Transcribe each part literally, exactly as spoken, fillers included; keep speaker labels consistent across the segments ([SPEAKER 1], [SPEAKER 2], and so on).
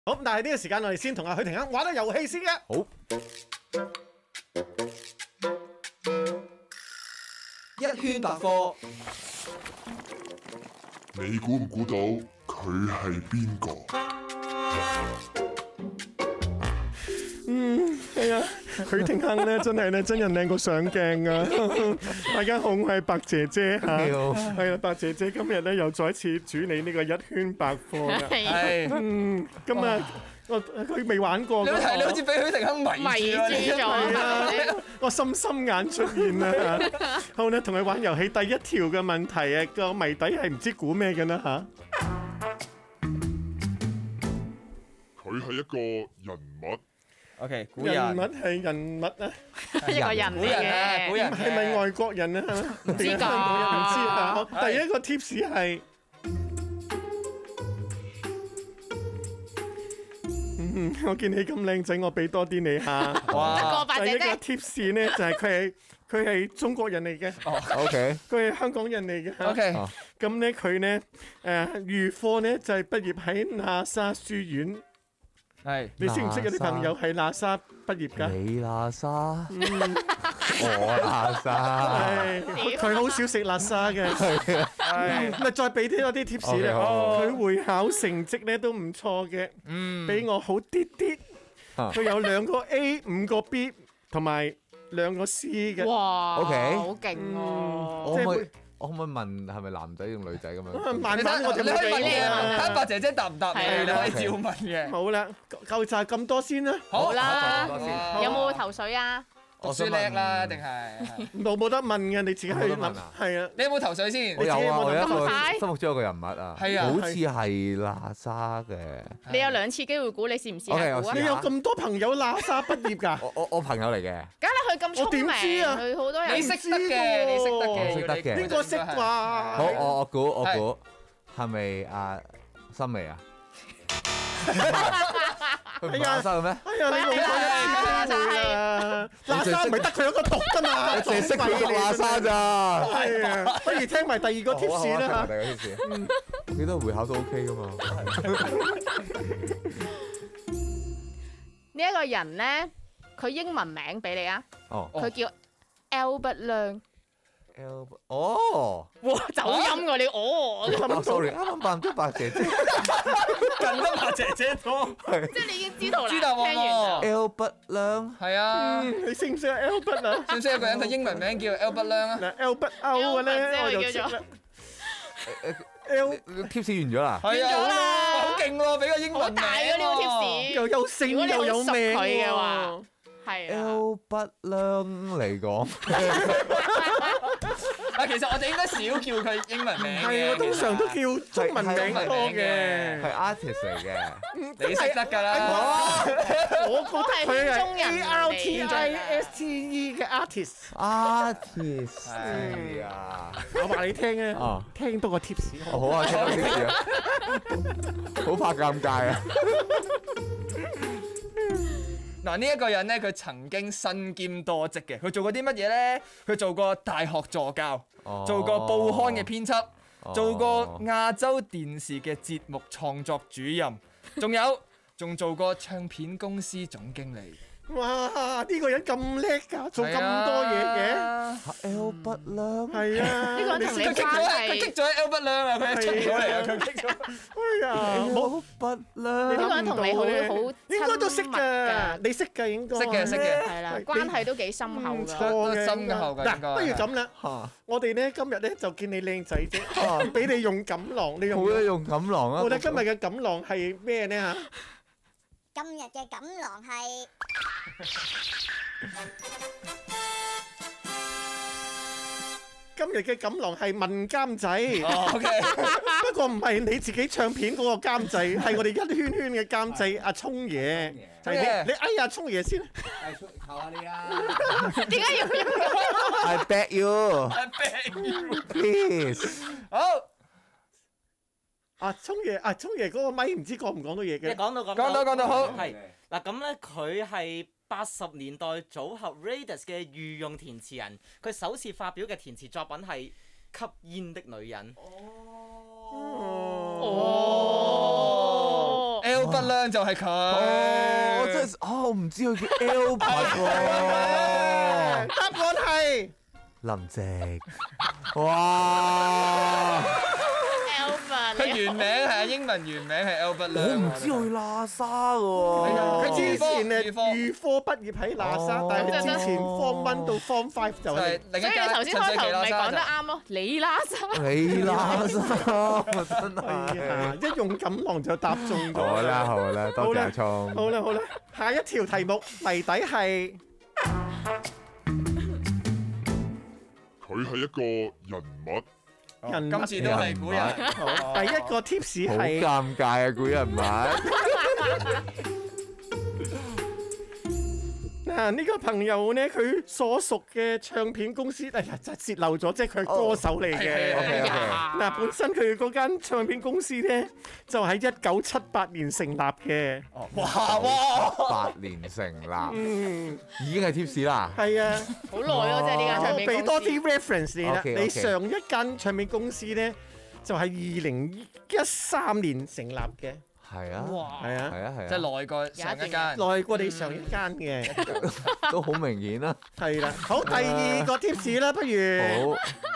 [SPEAKER 1] 好，但係呢個時間我哋先同阿許廷鏗玩下遊戲先嘅。
[SPEAKER 2] 好。
[SPEAKER 3] 一圈百科，
[SPEAKER 4] 你估唔估到佢係邊個？
[SPEAKER 1] 嗯，係啊，許廷鏗咧真係咧真人靚過上鏡啊！大家好，我係白姐姐嚇，係啦，白姐姐今日咧又再一次主理呢個一圈百科㗎。
[SPEAKER 3] 係，
[SPEAKER 1] 嗯，今日我佢未玩過。
[SPEAKER 3] 你睇你好似俾許廷鏗迷
[SPEAKER 5] 迷住咗
[SPEAKER 1] 啊！我心心眼出現啦。好咧，同佢玩遊戲第一條嘅問題啊，個謎底係唔知估咩嘅啦嚇。
[SPEAKER 4] 佢係一個人物。
[SPEAKER 3] OK，古
[SPEAKER 1] 人
[SPEAKER 3] 人
[SPEAKER 1] 物係人物啊，
[SPEAKER 5] 一個人嚟
[SPEAKER 3] 古人啊，古
[SPEAKER 5] 嘅。
[SPEAKER 3] 人
[SPEAKER 1] 係咪外國人啊？唔
[SPEAKER 5] 知㗎
[SPEAKER 1] 唔知啊。好
[SPEAKER 3] 係
[SPEAKER 1] 第一個 tips 係，嗯，我見你咁靚仔，我俾多啲你嚇。
[SPEAKER 3] 哇
[SPEAKER 5] 得個白
[SPEAKER 1] 第一個
[SPEAKER 5] 姐姐，
[SPEAKER 1] tips 咧就係佢係佢係中國人嚟嘅，
[SPEAKER 2] OK，
[SPEAKER 1] 佢係香港人嚟嘅。
[SPEAKER 3] ，OK，
[SPEAKER 1] 咁咧佢咧誒預科咧就係畢業喺喇沙書院。
[SPEAKER 3] 係
[SPEAKER 1] 你識唔識有啲朋友係喇沙畢業㗎？
[SPEAKER 2] 你喇沙，我喇沙，
[SPEAKER 1] 係佢好少食辣沙嘅。係咪再俾啲多啲 tips 咧？
[SPEAKER 2] OK，好
[SPEAKER 1] 佢會考成績咧都唔錯嘅，
[SPEAKER 3] 嗯，
[SPEAKER 1] 比我好啲啲。
[SPEAKER 2] 啊
[SPEAKER 1] 佢有兩個 A、五個 B 同埋兩個 C 嘅。
[SPEAKER 5] 哇
[SPEAKER 2] OK
[SPEAKER 5] 好勁喎！
[SPEAKER 2] 我可唔可以我可唔可以問係咪男仔定女仔咁樣？
[SPEAKER 1] 慢
[SPEAKER 3] 你睇
[SPEAKER 1] 慢我哋
[SPEAKER 3] 你可以問
[SPEAKER 5] 你
[SPEAKER 3] 嘅，
[SPEAKER 5] 啊
[SPEAKER 3] 睇白姐姐答唔答你，
[SPEAKER 5] 係啊
[SPEAKER 3] 你可以照問嘅。
[SPEAKER 1] 好啦，夠就係咁多先啦。
[SPEAKER 5] 好啦
[SPEAKER 2] 多先
[SPEAKER 3] 哇
[SPEAKER 5] 有冇頭緒啊？
[SPEAKER 3] 讀書叻啦，定係？
[SPEAKER 1] 冇冇得問嘅，你自己去諗
[SPEAKER 2] 冇得問啊。
[SPEAKER 1] 係啊，
[SPEAKER 3] 你有冇頭緒先？
[SPEAKER 2] 我有啊，我有一個
[SPEAKER 5] 咁快
[SPEAKER 2] 心目中有個人物啊，
[SPEAKER 3] 係啊
[SPEAKER 2] 好似係喇沙嘅。
[SPEAKER 5] 你有兩次機會估，你試唔試
[SPEAKER 2] OK，
[SPEAKER 5] 下估啊？
[SPEAKER 2] 我試
[SPEAKER 1] 你有咁多朋友喇沙畢業㗎？
[SPEAKER 2] 我我我朋友嚟嘅，
[SPEAKER 5] 梗係佢咁聰
[SPEAKER 1] 我點
[SPEAKER 5] 明，
[SPEAKER 1] 知啊
[SPEAKER 5] 佢好多人
[SPEAKER 3] 你識得嘅，你識得嘅，
[SPEAKER 2] 我識得嘅
[SPEAKER 1] 邊個識啩？
[SPEAKER 2] 好，我我估我
[SPEAKER 3] 係
[SPEAKER 2] 估係咪阿森美啊？佢唔係喇沙嘅咩？
[SPEAKER 1] 哎呀，你用咗一次機會啦！喇沙唔係得佢一個讀㗎嘛，
[SPEAKER 2] 我淨係識佢讀喇沙咋。
[SPEAKER 1] 係啊，不如聽埋第二個 tips 啦嚇。
[SPEAKER 2] 第二個 tips，我記得會考都 OK 噶嘛。
[SPEAKER 5] 呢一個人咧，佢英文名俾你啊，
[SPEAKER 2] 哦
[SPEAKER 5] 佢叫 Albert Leung。
[SPEAKER 2] ，L 哦，
[SPEAKER 5] 哇，走音喎你哦，
[SPEAKER 2] 哦，sorry，啱啱扮咗白姐姐
[SPEAKER 3] 近得白姐姐多。
[SPEAKER 5] 即係你已經知道啦，
[SPEAKER 3] 知道喎
[SPEAKER 5] 聽完啦。
[SPEAKER 2] ，Albert Leung，
[SPEAKER 3] 係啊，
[SPEAKER 1] 嗯，你識唔識啊 Albert 啊？
[SPEAKER 3] 識唔識有個人佢英文名叫 Albert Leung 啊？
[SPEAKER 1] 嗱 Albert O 嘅咧，我就識啦。L
[SPEAKER 2] 貼士完咗啦。
[SPEAKER 3] 係啊，
[SPEAKER 5] 完咗啦
[SPEAKER 3] 哇好勁喎！俾個英
[SPEAKER 5] 好
[SPEAKER 3] 文名
[SPEAKER 5] 大嘅呢個
[SPEAKER 3] 喎
[SPEAKER 5] tips，
[SPEAKER 1] 又有姓
[SPEAKER 5] 如果你好
[SPEAKER 1] 又有
[SPEAKER 5] 熟
[SPEAKER 1] 名
[SPEAKER 5] 佢嘅話
[SPEAKER 1] 喎。
[SPEAKER 5] 係啊，
[SPEAKER 2] Albert Leung 嚟講，
[SPEAKER 3] 啊，其實我哋應該少叫佢英文名嘅。
[SPEAKER 1] 係，我通常都叫中文名多
[SPEAKER 2] 係
[SPEAKER 1] 嘅。
[SPEAKER 2] artist 嚟嘅。
[SPEAKER 3] 你識得㗎啦。
[SPEAKER 1] 我覺得佢係
[SPEAKER 5] 中人
[SPEAKER 1] A R T I S T E 嘅 artist。
[SPEAKER 2] artist 係啊，
[SPEAKER 1] 我話你聽啊
[SPEAKER 2] 啊，
[SPEAKER 1] 聽多個 tips。
[SPEAKER 2] 哦好啊，聽到啲事啊，好怕尷尬啊。
[SPEAKER 3] 嗱，呢一個人咧，佢曾經身兼多職嘅，佢做過啲乜嘢咧？佢做過大學助教，
[SPEAKER 2] 哦
[SPEAKER 3] 做過報刊嘅編輯，
[SPEAKER 2] 哦
[SPEAKER 3] 做過亞洲電視嘅節目創作主任，仲有仲做過唱片公司總經理。
[SPEAKER 1] 哇！呢個人咁叻㗎，做咁多嘢嘅。
[SPEAKER 3] 嘅。
[SPEAKER 2] Albert Leung
[SPEAKER 1] 係啊，
[SPEAKER 5] 呢個人同你
[SPEAKER 3] 佢棘咗喺佢棘咗喺 Albert Leung 啊！佢一出咗嚟啊！佢棘咗。
[SPEAKER 1] 哎呀，冇。
[SPEAKER 2] Albert
[SPEAKER 5] 呢
[SPEAKER 2] Leung
[SPEAKER 5] 個人同你好好
[SPEAKER 1] 應該都識
[SPEAKER 5] 親密
[SPEAKER 1] 㗎，
[SPEAKER 5] 㗎
[SPEAKER 1] 你識㗎應該。
[SPEAKER 3] 識嘅識嘅
[SPEAKER 5] 係啦，
[SPEAKER 1] 係
[SPEAKER 5] 關係都幾深厚㗎。
[SPEAKER 1] 唔錯
[SPEAKER 3] 都
[SPEAKER 1] 嘅
[SPEAKER 3] 深嘅後㗎
[SPEAKER 1] 嗱，
[SPEAKER 3] 應該
[SPEAKER 1] 不如咁啦，
[SPEAKER 2] 嚇，
[SPEAKER 1] 我哋咧今日咧就見你靚仔啫，俾你用錦囊，你用
[SPEAKER 2] 好。咧用錦囊啊！
[SPEAKER 1] 我哋今日嘅錦囊係咩咧嚇？
[SPEAKER 6] 今日嘅錦囊係
[SPEAKER 1] 今日嘅錦囊係問監仔，
[SPEAKER 3] 哦，OK。
[SPEAKER 1] 不過唔係你自己唱片嗰個監仔，係我哋一圈圈嘅監仔阿聰爺。係你你哎呀聰爺先，
[SPEAKER 2] 求下你啊
[SPEAKER 5] 點解要咁？
[SPEAKER 2] ！I beg you,
[SPEAKER 3] I beg you
[SPEAKER 2] please。
[SPEAKER 3] 好。
[SPEAKER 1] 阿聰爺阿聰爺嗰個咪唔知講唔講到嘢嘅。
[SPEAKER 7] 你講到講
[SPEAKER 3] 講到講到好
[SPEAKER 7] 係嗱咁咧，佢係八十年代組合 Raidas 嘅御用填詞人，佢首次發表嘅填詞作品係《吸煙的女人》。
[SPEAKER 5] 哦
[SPEAKER 3] Albert 亮就係佢。
[SPEAKER 2] 哦，真係啊！我唔知佢叫 Albert 喎。
[SPEAKER 1] 答案係
[SPEAKER 2] 林夕。哇！
[SPEAKER 3] 佢原名係英文原名係 Albert 亮。
[SPEAKER 2] 我唔知佢喇沙嘅喎。
[SPEAKER 1] 佢之前誒
[SPEAKER 3] 預科
[SPEAKER 1] 預科畢業喺喇沙，但係佢之前 Form One 到 Form Five 就係。
[SPEAKER 3] 另一
[SPEAKER 5] 所以你頭先開頭唔係講得啱咯，你拉沙。
[SPEAKER 2] 你喇沙真係。
[SPEAKER 1] 一用錦囊就答中咗。
[SPEAKER 2] 好啦好啦，多謝阿聰。
[SPEAKER 1] 好啦好啦，下一條題目謎底係
[SPEAKER 4] 佢係一個人物。
[SPEAKER 1] 人物
[SPEAKER 3] 今次都係估人。
[SPEAKER 1] 好，第一個 tips
[SPEAKER 2] 好
[SPEAKER 1] 係
[SPEAKER 2] 尷尬啊！估人物。
[SPEAKER 1] 嗱，呢個朋友咧，佢所屬嘅唱片公司，哎呀，就泄漏咗，即係佢係歌手嚟嘅。
[SPEAKER 2] OK，OK
[SPEAKER 1] 嗱，本身佢嗰間唱片公司咧，就喺一九七八年成立嘅。
[SPEAKER 3] 哇哇！
[SPEAKER 2] 八年成立，
[SPEAKER 1] 嗯，
[SPEAKER 2] 已經係 tips 啦。
[SPEAKER 1] 係啊，
[SPEAKER 5] 好耐咯，即係呢間唱
[SPEAKER 1] 我
[SPEAKER 5] 片公司。
[SPEAKER 1] 俾多啲 reference 你啦。
[SPEAKER 2] OK，OK
[SPEAKER 1] 你上一間唱片公司咧，就係二零一三年成立嘅。
[SPEAKER 2] 係啊，
[SPEAKER 5] 哇！
[SPEAKER 1] 係啊，
[SPEAKER 2] 係啊，係啊，
[SPEAKER 3] 即係耐過上一間。
[SPEAKER 1] 耐過你上一間嘅。
[SPEAKER 2] 都好明顯啦。
[SPEAKER 1] 係啦，好，第二個 tips 啦，不如。
[SPEAKER 2] 好。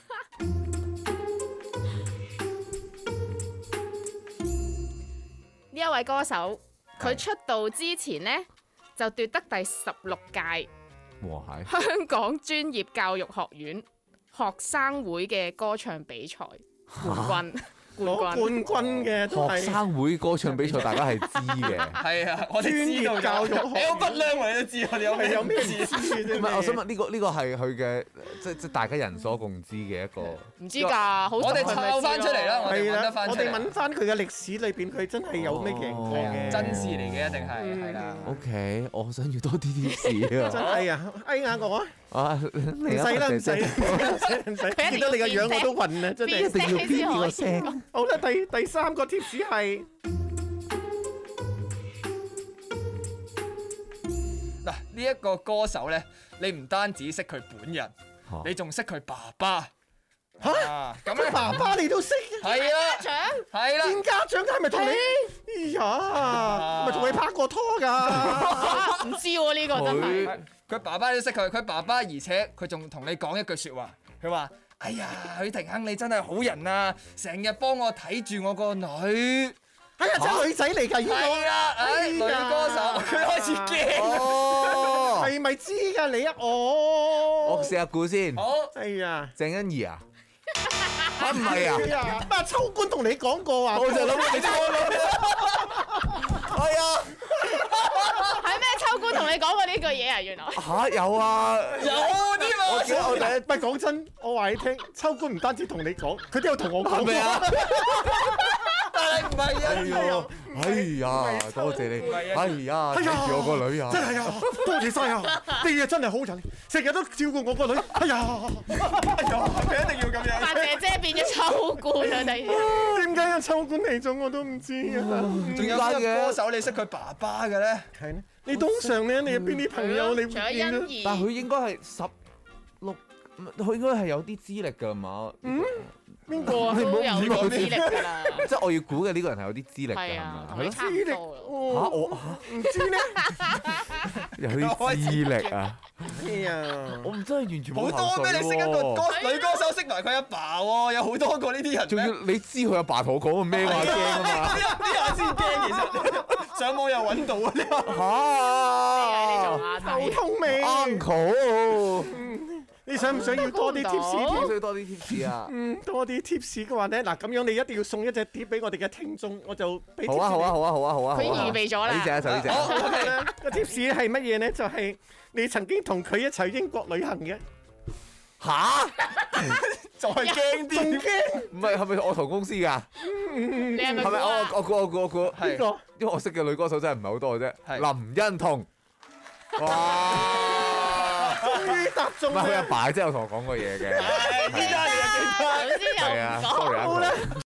[SPEAKER 5] 呢一位歌手，佢出道之前呢，就奪得第十六屆
[SPEAKER 2] 哇係。
[SPEAKER 5] 香港專業教育學院學生會嘅歌唱比賽冠軍。
[SPEAKER 1] 攞冠軍嘅都係
[SPEAKER 2] 學生會歌唱比賽，大家係知嘅。
[SPEAKER 3] 係啊，我哋
[SPEAKER 1] 專業教育學院
[SPEAKER 3] Albert 亮我哋都知，我哋有咩
[SPEAKER 1] 有咩
[SPEAKER 3] 唔知？
[SPEAKER 1] 知
[SPEAKER 2] 唔係，我想問呢個呢個係佢嘅，即即大家人所共知嘅一個。
[SPEAKER 5] 唔知㗎，好
[SPEAKER 3] 我哋抄翻出嚟啦，我哋
[SPEAKER 1] 係啦，
[SPEAKER 3] 揾得翻出嚟。
[SPEAKER 1] 我哋揾翻佢嘅歷史裏邊，佢真係有咩贏過嘅。
[SPEAKER 3] 真事嚟嘅，一定係係啦。
[SPEAKER 2] OK，我想要多啲貼士
[SPEAKER 1] 真
[SPEAKER 2] 啊！
[SPEAKER 1] 係啊！哎呀，我
[SPEAKER 2] 啊，
[SPEAKER 1] 唔
[SPEAKER 2] 唔
[SPEAKER 1] 使啦，唔使，唔使，唔使，見到你個樣我都暈啊！真係
[SPEAKER 2] 一定要編呢個聲。
[SPEAKER 1] 好啦，第第三個 tips 係
[SPEAKER 3] 嗱，呢一個歌手咧，你唔單止識佢本人，你仲識佢爸爸。
[SPEAKER 1] 嚇
[SPEAKER 3] 咁
[SPEAKER 1] 佢爸爸你都識？
[SPEAKER 3] 係啊，
[SPEAKER 5] 獎
[SPEAKER 3] 係啦。
[SPEAKER 1] 見家長係咪同你？哎呀，咪同佢拍過拖㗎？
[SPEAKER 5] 唔知喎呢個真係。
[SPEAKER 3] 佢爸爸都識佢，佢爸爸而且佢仲同你講一句説話，佢話：哎呀，許廷鏗你真係好人啊，成日幫我睇住我個女。
[SPEAKER 1] 哎呀，真係女仔嚟㗎，呢個
[SPEAKER 3] 係啊，唉，女歌手，佢開始驚。
[SPEAKER 2] 哦，
[SPEAKER 1] 係咪知㗎你啊？哦，
[SPEAKER 2] 我試下估先。
[SPEAKER 3] 好，
[SPEAKER 1] 哎呀，
[SPEAKER 2] 鄭欣宜啊？啊唔係啊？
[SPEAKER 1] 哎呀，乜秋官同你講過啊？
[SPEAKER 2] 我就諗你錯
[SPEAKER 1] 係啊。
[SPEAKER 5] 係咩？秋官同你講過呢句嘢啊？原來。
[SPEAKER 2] 嚇有啊！
[SPEAKER 3] 有添啊！
[SPEAKER 2] 我記得我第一
[SPEAKER 1] 唔係講真，我話你聽，秋官唔單止同你講，佢都有同我講過。
[SPEAKER 2] 係咪啊？
[SPEAKER 3] 但係唔係啊？
[SPEAKER 2] 哎呀，哎呀，多謝你，哎呀，睇住我個女啊！
[SPEAKER 1] 真係啊，多謝晒啊！你啊真係好人，成日都照顧我個女。哎呀，
[SPEAKER 3] 哎呀，佢一定要咁樣。
[SPEAKER 5] 八姐姐變咗秋官啊！突然間。
[SPEAKER 1] 點解有秋官嚟咗我都唔知啊！
[SPEAKER 3] 仲有邊個歌手你識佢爸爸嘅咧？
[SPEAKER 1] 係咧，你通常咧，你邊啲朋友你
[SPEAKER 5] 除咗
[SPEAKER 1] 見到
[SPEAKER 5] 欣宜，
[SPEAKER 2] 但係佢應該係十六，佢應該係有啲資歷㗎嘛？嗯，
[SPEAKER 1] 邊個啊？
[SPEAKER 5] 都有啲資歷㗎啦。
[SPEAKER 2] 即係我要估嘅呢個人係有啲資歷㗎，係
[SPEAKER 5] 係啊，
[SPEAKER 2] 咪？係咯。
[SPEAKER 5] 同你差唔
[SPEAKER 1] 資歷
[SPEAKER 5] 多。
[SPEAKER 2] 嚇
[SPEAKER 1] 哦，
[SPEAKER 2] 我
[SPEAKER 1] 唔知咧。
[SPEAKER 2] 有啲資歷啊！
[SPEAKER 1] 哎呀，
[SPEAKER 2] 我唔真係完全冇
[SPEAKER 3] 好多咩？你識一個歌女歌手，識埋佢阿爸喎，有好多個呢啲人咩？
[SPEAKER 2] 仲要你知佢阿爸同我講過咩話驚啊嘛？
[SPEAKER 3] 呢呢下先驚，其實上網又揾到啊！呢個
[SPEAKER 5] 你做
[SPEAKER 2] 嚇
[SPEAKER 5] 下睇。
[SPEAKER 1] 頭痛未
[SPEAKER 2] Uncle，
[SPEAKER 1] 你想唔想要多啲 tips 添？
[SPEAKER 2] 需要多啲 tips 啊！
[SPEAKER 1] 嗯，多啲 tips 嘅話咧，嗱咁樣你一定要送一隻碟俾我哋嘅聽眾，我就俾 tips
[SPEAKER 2] 好啊好啊
[SPEAKER 1] 你
[SPEAKER 2] 好啊好啊好啊！
[SPEAKER 5] 佢預備咗啦
[SPEAKER 2] 呢隻啊就呢隻。
[SPEAKER 3] 好
[SPEAKER 1] 好
[SPEAKER 3] OK。
[SPEAKER 1] 啦，個 tips 係乜嘢咧？就係你曾經同佢一齊去英國旅行嘅，
[SPEAKER 2] 吓？
[SPEAKER 3] 就係驚
[SPEAKER 1] 仲
[SPEAKER 3] 啲。
[SPEAKER 1] 驚
[SPEAKER 2] 唔係係咪我同公司㗎？
[SPEAKER 5] 你係咪
[SPEAKER 2] 係咪我
[SPEAKER 5] 估啊？
[SPEAKER 2] 我估我估我估？
[SPEAKER 1] 邊個？
[SPEAKER 2] 因為我識嘅女歌手真係唔係好多嘅啫。
[SPEAKER 3] 係
[SPEAKER 2] 林欣彤。哇！
[SPEAKER 1] 終於答中
[SPEAKER 2] 唔係佢阿
[SPEAKER 1] 啦！
[SPEAKER 2] 爸真係有同我講過嘢嘅。
[SPEAKER 3] 係，依家你又記得。
[SPEAKER 5] 總之又
[SPEAKER 2] 係啊
[SPEAKER 5] 唔講。
[SPEAKER 2] ，sorry 啊。
[SPEAKER 1] 好啦。